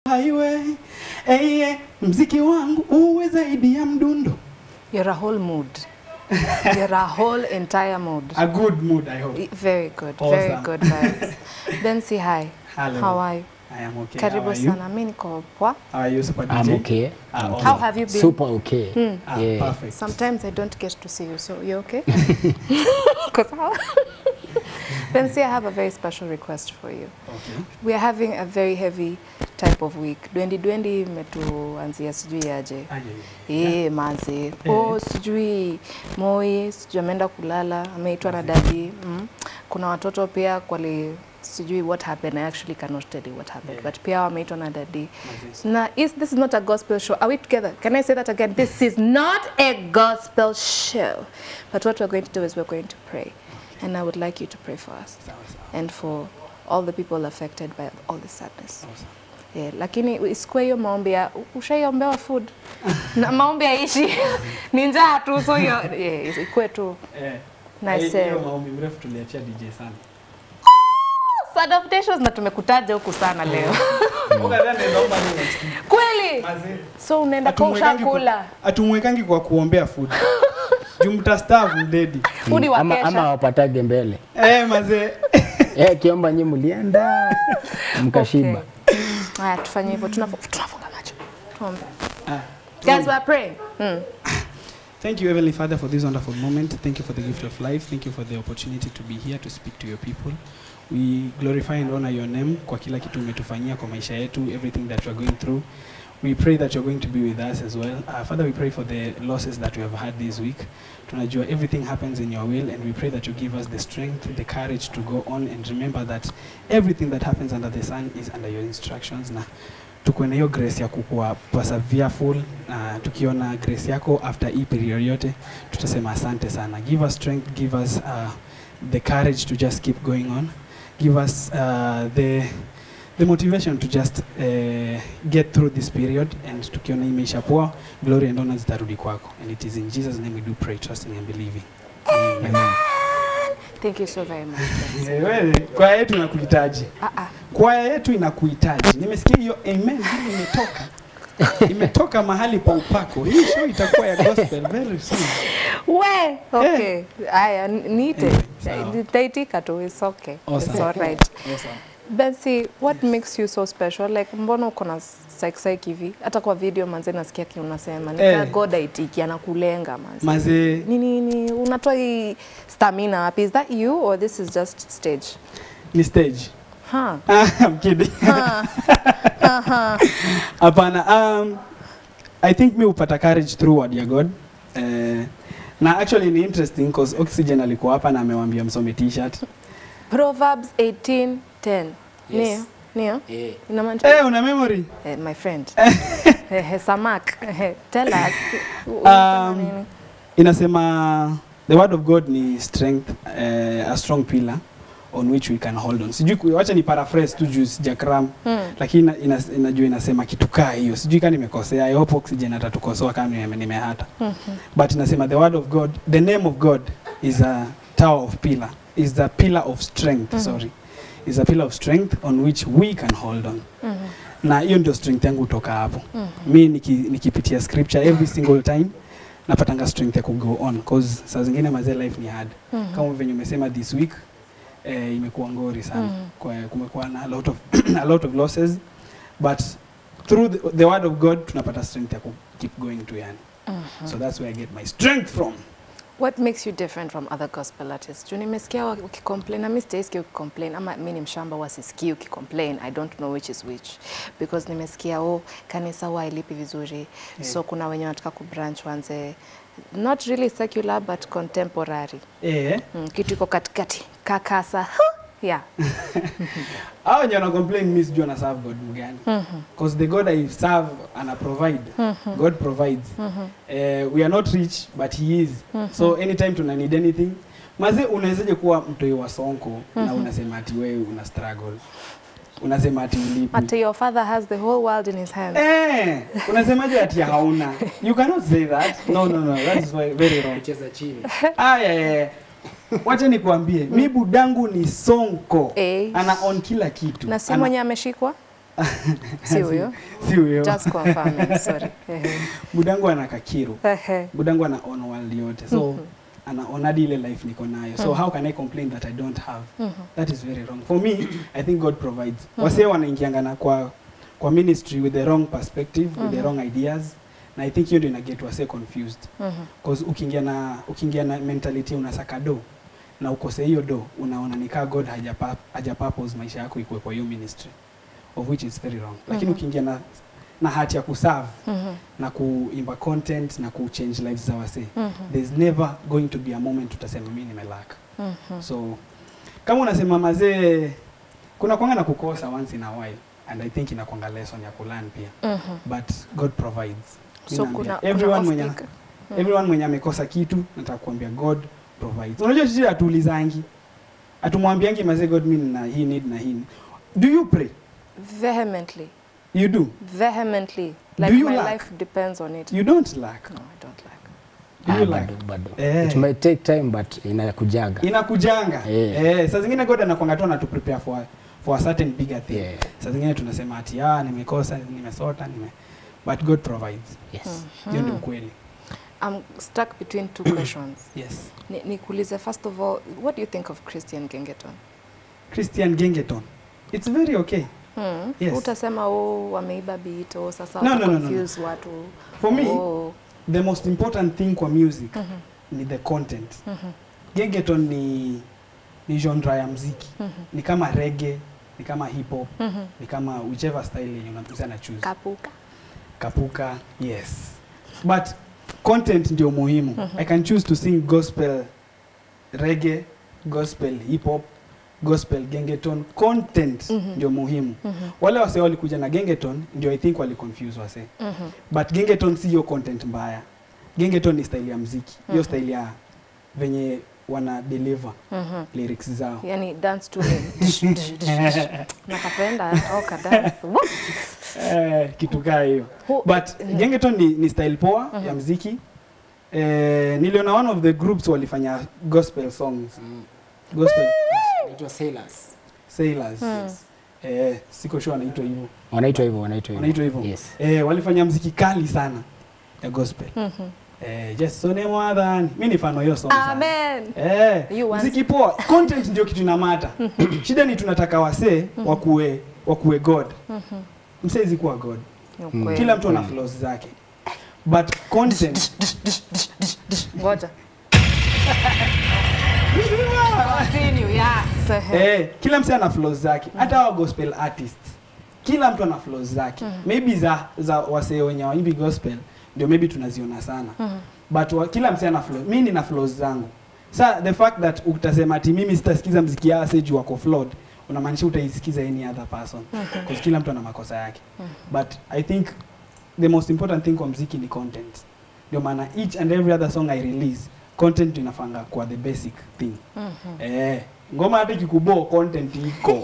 highway. Mziki wangu uwe zaidi ya mdundo. You're a whole mood. You're a whole entire mood. A good mood, I hope. Very good. Awesome. Very good vibes. Then say hi. Hello. How are you? I am okay. Karibu sana. Mimi niko poa. How are you, Super DJ? I'm okay. Okay. How have you been? Super okay. Yeah. Perfect. Sometimes I don't get to see you, so you okay? Because how? Bensi, I have a very special request for you. Okay. We are having a very heavy type of week. Dwendi metuanzia sijui aje. Manzi. Sijui Moi, sijui ameenda kulala, ameitwa na daddy. Kuna watoto pia kwali sijui what happened. I actually cannot tell you what happened. But pia wameitwa na daddy. Now, this is not a gospel show. Are we together? Can I say that again? This is not a gospel show. But what we're going to do is we're going to pray. And I would like you to pray for us and for all the people affected by all the sadness. Yeah, lakini isikwe hiyo maombi ya ushaiombea food na maombi ya ishi ni njaa tu, so isikwe tu na hiyo maombi mrefu tuliachia DJ sana. Sad of Nations na tumekutaja huku sana leo. Kweli? So unaenda kwa ushakula. Atumwekangi kwa kuombea food. Jumtastavu lady. Ama wapatage mbele. Mazee. Kiomba nyinyi mlienda mkashiba. Haya tufanye hivyo, tunafunga macho. Tuombe. Guys, we are praying. Thank you, Heavenly Father, for this wonderful moment. Thank you for the gift of life. Thank you for the opportunity to be here to speak to your people. We glorify and honor your name kwa kila kitu umetufanyia kwa maisha yetu, everything that we are going through. We pray that you're going to be with us as well. Father, we pray for the losses that we have had this week. Tunajua everything happens in your will, and we pray that you give us the strength, the courage to go on, and remember that everything that happens under the sun is under your instructions. Na tukuwe na hiyo grace ya kukua persevereful, tukiona grace yako after hii period yote, tutasema asante sana. Give us strength, give us the courage to just keep going on. Give us the motivation to just get through this period, and tukiona imeisha poa, glory and honor zitarudi kwako. And it is in Jesus' name we do pray, trusting and believing. Amen. Thank you so very much. Wewe kwaya yetu inakuhitaji. Kwaya yetu inakuhitaji. Nimesikia hiyo amen hili imetoka. Imetoka mahali pa upako. Hii show itakuwa ya gospel very soon. Okay. Aya niite. Nitaitika tu, it's okay. Awesome. It's all right. Awesome. Bensi, what makes you so special? Like mbona uko na psych hivi? Hata kwa video manze nasikia ki unasema nika God aitiki anakulenga manze. Nini unatoa hii stamina wapi? Is that you or this is just stage? Ni stage. I'm kidding. Apana, I think me upata courage through word ya God. Na actually ni interesting because Oxygen alikuwa hapa na amewambia msome t-shirt. Proverbs 18:10. Yes. Nio? Inamaanisha? Una memory? My friend. Samak. Tell us. Inasema the word of God ni strength, a strong pillar on which we can hold on. Sijui wacha ni paraphrase tu juu sijakram, lakini inajua inasema kitu kaa hiyo. Sijui kama nimekosea. I hope Oxygen atatukosoa kama nimehata. But inasema the word of God, the name of God is a tower of pillar. Is the pillar of strength, is a pillar of strength on which we can hold on. Na hiyo ndio strength yangu kutoka hapo. Mimi nikipitia scripture every single time napatanga strength ya go on because saa zingine maze life ni hard. Kama venye umesema this week imekuwa ngori sana. Kumekuwa na a lot of losses, but through the word of God tunapata strength ya keep going to yani. So that's where I get my strength from. What makes you different from other gospel artists? Juni nimesikia ukicomplain, na mimi sitasikia ukicomplain, ama mimi ni mshamba wasisikia ukicomplain. I don't know which is which. Because nimesikia kanisa huwa hailipi vizuri. So kuna wenye wanataka kubranch wanze not really secular but contemporary. Kitu iko katikati. Kakasa. Yeah. Hao wenye wana complain mimi sijui na serve God mgani. Because the God I serve and I provide. God provides. We are not rich but he is. So anytime tuna need anything, maze unawezaje kuwa mtoi wa Sonko na unasema ati wewe una struggle. Unasema ati ulipi. Ati your father has the whole world in his hands. Unasemaje ati hauna? You cannot say that. No, that is very wrong. Cheza chini. Wacha nikuambie, mimi budangu ni Sonko. Ana on kila kitu. Na si mwenye ameshikwa? Si huyo. Si huyo. Just confirming, sorry. Budangu ana Kakiru. Ehe. Budangu ana on world yote. So anaona hadi ile life niko nayo. So how can I complain that I don't have? That is very wrong. For me, I think God provides. Wasee wanaingianga na kwa ministry with the wrong perspective, with the wrong ideas. Na I think hiyo ndio ina get wasee confused. Because ukiingia na mentality unasaka do na ukose hiyo do, unaona nikaa God haja purpose maisha yako ikuwe kwa hiyo ministry, of which is very wrong. Lakini ukiingia na hati ya kuserve na kuimba content na ku-change lives za wasee, there's never going to be a moment utasema mimi nimelaka. So kama unasema mazee kuna kwanga na kukosa once in a while, and I think inakwanga lesson ya kulearn pia. But God provides. So kuna everyone mwenye amekosa kitu nataka kuambia God provides. Unajua sisi hatuulizangi, hatumwambiangi mazee God mimi na hii need na hii. Do you pray? Vehemently. You do? Vehemently. Like my life depends on it. You don't lack? No, I don't lack. Do you lack? Bado. It might take time but inakujanga. Saa zingine God anakuanga tu anatu prepare for a certain bigger thing. Saa zingine tunasema ati nimekosa, nimesota, but God provides. Yes. Hiyo ndio kweli. I'm stuck between two questions. Yes. Nikuulize, first of all, what do you think of Christian Gengeton? Christian Gengeton. It's very okay. Yes. Utasema wameiba beat sasa confuse watu. For me, the most important thing kwa music ni the content. Gengeton ni genre ya muziki. Ni kama reggae, ni kama hip hop, ni kama whichever style yenye unataka choose. Kapuka, yes. But content ndio muhimu. I can choose to sing gospel reggae, gospel hip hop, gospel Gengeton. Content ndio muhimu. Wale wase walikuja na Gengeton ndio I think wali confuse wase. But Gengeton si hiyo content mbaya. Gengeton ni style ya muziki. Hiyo style ya venye wana deliver lyrics zao. Yani dance to me. Nakapenda dance. Kitu kaa hiyo. But Gengeton ni style poa ya muziki. Niliona one of the groups walifanya gospel songs. Gospel. It was Sailors. Yes. Siko sure anaitwa hivyo. Wanaitwa hivyo. Yes. Walifanya muziki kali sana ya gospel. Just so name mimi ni fan wa hiyo song sana. Amen. Muziki poa. Content ndio kitu inamata. Shida ni tunataka wasee wakuwe God. Msezi kuwa God. Kila mtu ana flaws zake. But content ngoja. Continue, yes. Kila mtu ana flaws zake. Hata wa gospel artists. Kila mtu ana flaws zake. Maybe za wasee wenye waimbi gospel ndio maybe tunaziona sana. But kila mtu ana flaws. Mimi nina flaws zangu. The fact that utasema ati mimi sitasikiza muziki ya Sage wako flawed, unamaanisha utaisikiza any other person. Because kila mtu ana makosa yake. But I think the most important thing kwa muziki ni content. Ndio maana each and every other song I release, content inafanga kwa the basic thing. Ngoma hata kikubo content iko.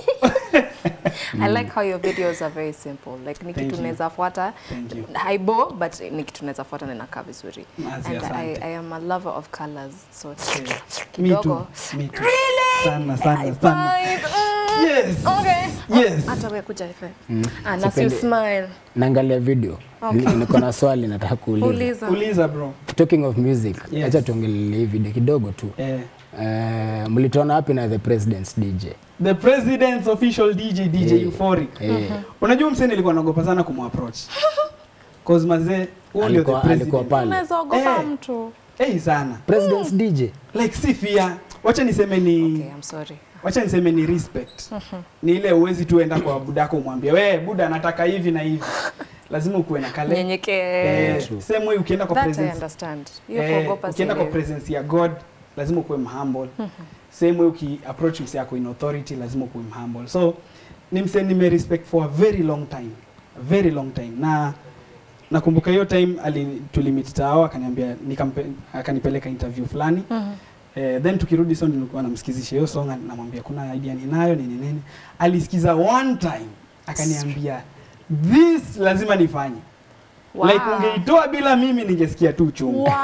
I like how your videos are very simple. Like nikitu tunaweza fuata haibo but nikitu tunaweza fuata na inakaa vizuri. And I am a lover of colors. So me too. Really? Sana. Yes. Okay. Yes. Hata wewe kuja hivi. Na you smile. Naangalia video. Niko na swali nataka kuuliza. Uliza bro. Talking of music, acha tuongelee video kidogo tu. Mlitoana wapi na the president's DJ? The president's official DJ Euphoric. Unajua mseni nilikuwa naogopa sana kumapproach. Cause mazee ule the president unaweza ogopa mtu. Sana. President's DJ. Like si fear. Wacha niseme ni Okay, I'm sorry. Wacha niseme ni respect. Ni ile uwezi tu enda kwa budako umwambie, "Wewe buda nataka hivi na hivi." Lazima ukuwe na kale. Nyenyekee. Same way ukienda kwa presence. I understand. You kuogopa ukienda kwa presence ya God, lazima ukuwe humble. Same way uki-approach mse yako in authority, lazima ukuwe humble. So ni mse nime respect for a very long time. A very long time. Na nakumbuka hiyo time tulimit tao akaniambia akanipeleka interview fulani. Then tukirudi sound nilikuwa namsikizisha hiyo song, namwambia kuna idea ninayo nini. Alisikiza one time akaniambia this lazima nifanye. Wow. Like ungeitoa bila mimi ningesikia tu chungu. Wow.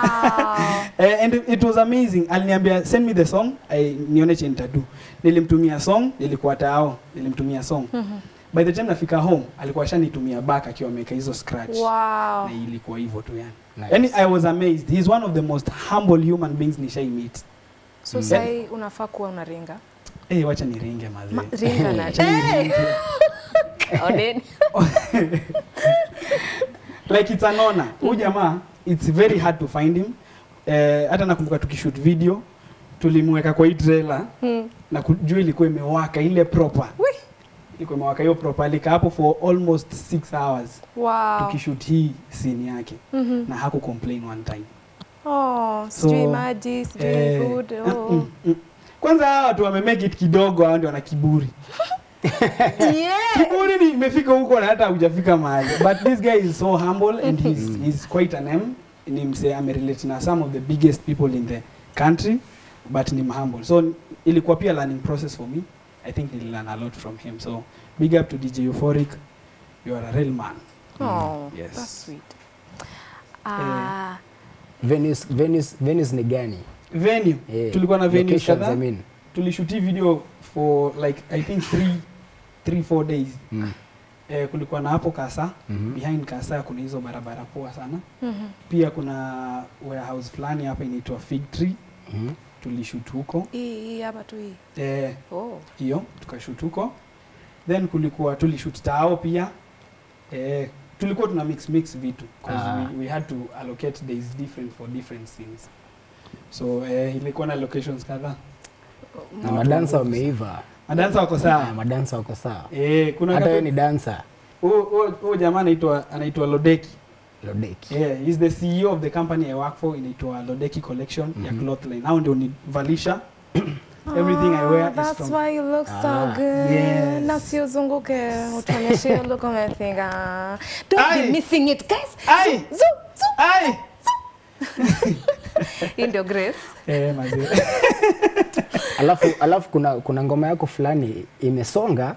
And it was amazing. Aliniambia send me the song, nione chenye nitadu. Nilimtumia song, nilikuwa tao, nilimtumia song. by the time nafika home alikuwa ashanitumia back akiwa ameweka hizo scratch. Wow. Na ilikuwa hivyo tu yani. Nice. Yani I was amazed. He's one of the most humble human beings nishai meet. So sai unafaa kuwa unaringa. Wacha niringe mazee. Ringa na. Odeni. Like it's an honor. Huyu jamaa it's very hard to find him. Hata nakumbuka tukishoot video tulimweka kwa hii trailer na kujua ilikuwa imewaka ile proper. Ilikuwa imewaka hiyo proper, alikaa hapo for almost 6 hours. Wow. Tukishoot hii scene yake na haku complain one time. Oh, sijui maji, sijui food. Kwanza hawa watu wamemake it kidogo, hao ndio wana kiburi. Kiburi ni imefika huko na hata hujafika mahali. But this guy is so humble and he's quite an M. Ni mse amerelate na some of the biggest people in the country, but ni humble. So ilikuwa pia learning process for me. I think nili learn a lot from him. So big up to DJ Euphoric. You are a real man. Oh, yes. That's sweet. Venus ni gani? Venue. Tulikuwa na venue kadhaa. Tulishoot video for like I think 3-4 days. Kulikuwa na hapo Kasa, behind Kasa kuna hizo barabara poa sana. Pia kuna warehouse fulani hapa inaitwa Fig Tree. Tulishoot huko. Hii hapa tu hii. Hiyo tukashoot huko. Then tulishoot Tao pia. Tulikuwa tuna mix vitu because we had to allocate days different for different scenes. So ilikuwa na locations kadhaa. Na madansa wameiva. Madansa wako sawa. Madansa wako sawa. Kuna hata ni dancer. Jamaa anaitwa Lodeki. Lodeki. He's the CEO of the company I work for, inaitwa Lodeki Collection ya cloth line. Now ndio nivalisha. Everything I wear is from. That's why you look so good. Yes. Na sio zunguke utuonyeshe look amething. Don't be missing it, guys. Zoom. Ndio Grace. Mazee. Alafu kuna ngoma yako fulani imesonga.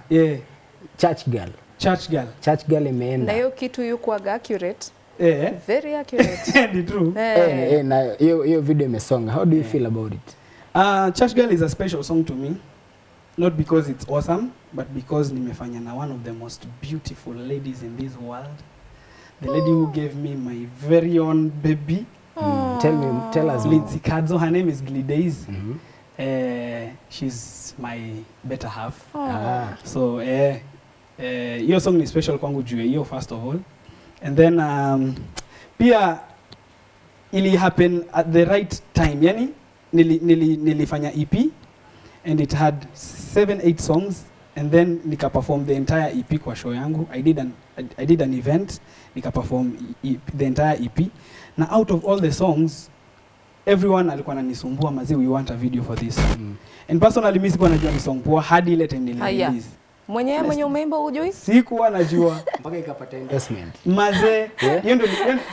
Church Girl imeenda. Na hiyo kitu yuko accurate. Very accurate. The true. Na hiyo video imesonga. How do you feel about it? Church Girl is a special song to me. Not because it's awesome, but because nimefanya na one of the most beautiful ladies in this world. The lady who gave me my very own baby. Tell us. Lindsay Kadzo, her name is Glidays. She's my better half. So your song is special kwangu juu hiyo first of all. And then pia ili happen at the right time. Yani nilifanya EP and it had 7-8 songs and then nika perform the entire EP kwa show yangu. I did an event, nika perform the entire EP. Na out of all the songs, everyone alikuwa ananisumbua mazi, we want a video for this. And personally mimi sikuwa najua ni song poa hadi ile time nilirelease. Mwenye umeimba hujui? Sikuwa najua mpaka ikapata investment. Maze, hiyo ndio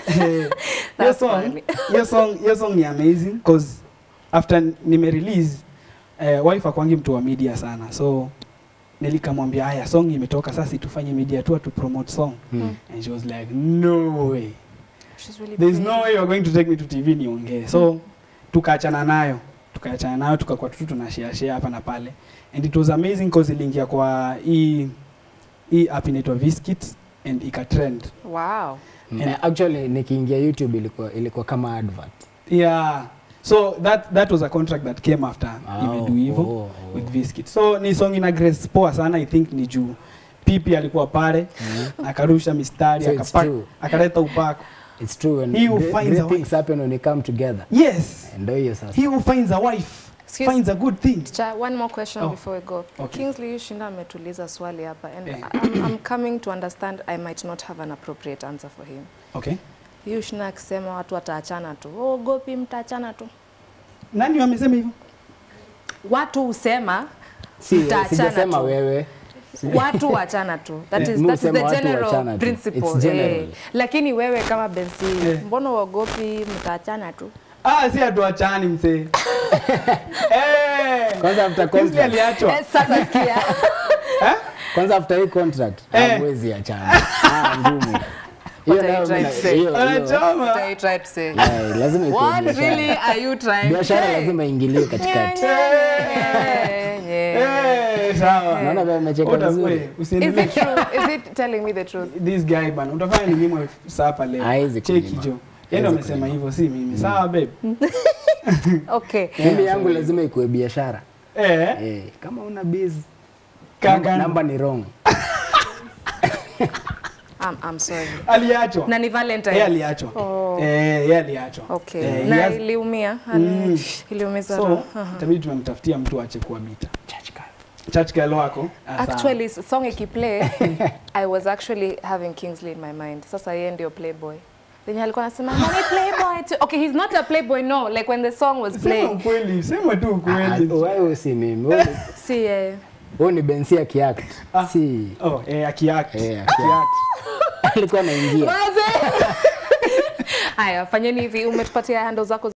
hiyo song ni amazing because after nime-release wife akwangi mtu wa media sana. So nilikamwambia haya song imetoka sasa tufanye media tour to promote song. And she was like no way. There's no way you're going to take me to TV niongee. So tukaachana nayo tukakuwa tunashare hapa na pale. And it was amazing because iliingia kwa hii app inaitwa Viskit and ikatrend. Wow. And actually nikiingia YouTube ilikuwa kama advert. Yeah. So that was a contract that came after imedu hivyo with Viskit. So ni song ina grace poa sana, I think ni juu Pipi alikuwa pale akarusha mistari akaleta upako. It's true, and he who finds a things happen when they come together. Yes. And he who finds a wife finds a good thing. One more question before we go. Okay. Kingsley Shinda ametuliza swali hapa and I'm coming to understand I might not have an appropriate answer for him. Okay. Shinda akisema watu wataachana tu. Oh, gopi mtaachana tu. Nani wamesema hivyo? Watu usema sijasema wewe. Watu waachana tu. That is the general principle. Lakini wewe kama Bensi, mbona wagopi mtaachana tu? Si hatuachani mzee. Kwanza after contract. Aliachwa. Sasa sikia. Kwanza after hii contract, hamwezi achana. Ngumu. What are you trying to say? Lazima iko. What really are you trying to say? Biashara lazima ingiliwe katikati. sawa. Naona vile amecheka vizuri. Is it true? Is it telling me the truth? This guy bana, utafanya ni mimi sapa leo. Cheki jo. Yeye amesema hivyo si mimi. Sawa babe. Okay. Mimi yangu lazima ikuwe biashara. Kama una biz namba ni wrong. I'm sorry. Aliachwa. Na ni Valentine. Yeye aliachwa. Yeye aliachwa. Okay. Na iliumia. Iliumiza. So, tabii tumemtafutia mtu aache kuwa bita. Church girl wako. Actually, song ikiplay, I was actually having Kingsley in my mind. Sasa yeye ndio playboy. Then alikuwa anasema, "Mami playboy too." Okay, he's not a playboy, no. Like when the song was playing. Sema tu kweli. Wewe si mimi. Si yeye. Wewe ni Bensi akiact. Si. Akiact. Alikuwa anaingia. Haya, fanyeni hivi, umetupatia handles zako